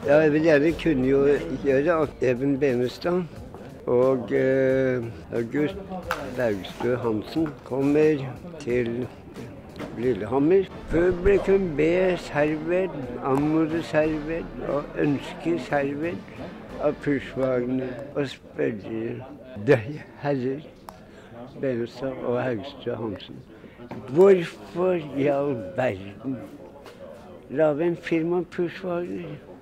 Ja, jeg vil gjerne kunne jo gjøre at Even Benestad og August Laugstø Hanssen kommer til Lillehammer. Publikum ber servert, anmoder servert og ønsker servert av Pushwagner og spørre de herrer Benestad og Laugstø Hanssen. Hvorfor i all verden lave en film om Pushwagner?